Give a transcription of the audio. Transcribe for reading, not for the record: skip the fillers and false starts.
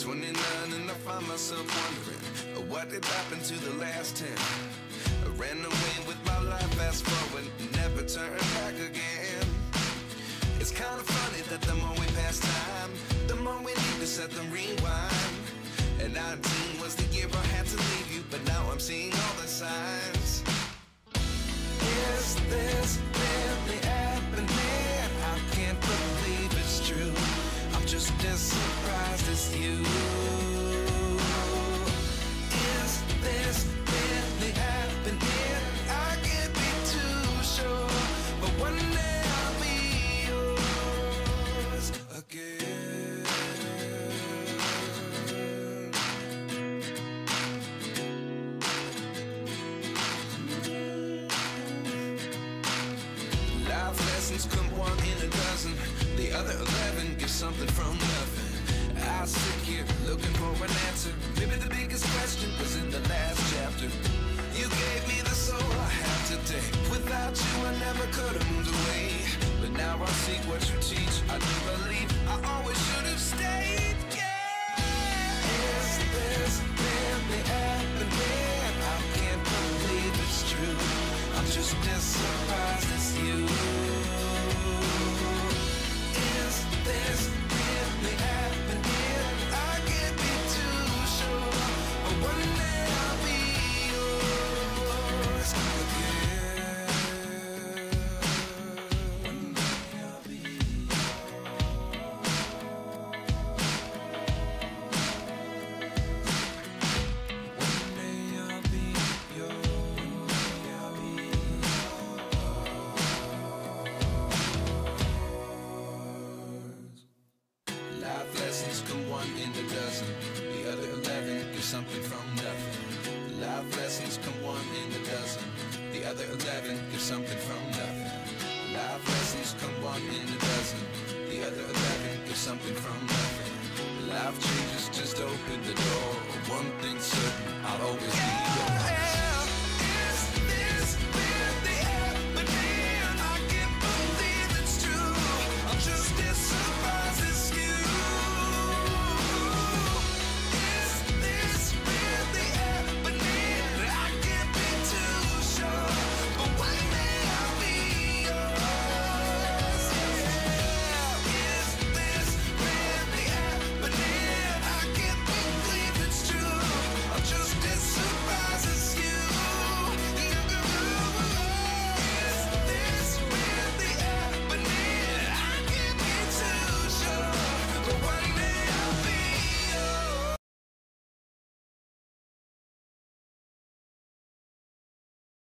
29 and I find myself wondering what did happen to the last 10. I ran away with my life, fast forward, never turn back again. It's kind of funny that the more we pass time, the more we need to set them rewind. And 19 was the year I had to leave you, but now I'm seeing all the signs. Is this really happening? I can't believe it's true. I'm just as surprised as you. Is this really happening? I can't be too sure, but one day I'll be yours again. Life lessons come one in a dozen. The other 11 give something from nothing. I sit here looking for an answer. Maybe the biggest question was in the last chapter. You gave me the soul I have today. Without you I never could have moved away. But now I see what you teach. I do believe I always should have stayed. Yeah. Is this really happening? I can't believe it's true. I'm just as surprised as you. Is this really happening? I can't be too sure, but one day I'll be yours again. One day I'll be One day I'll be yours. Life lessons come one in a dozen. The other 11 give something from nothing. Life lessons come one in a dozen. The other 11 give something from nothing. Life lessons come one in a dozen. The other 11 give something from nothing. Life changes just open the door. One thing's certain, I'll always be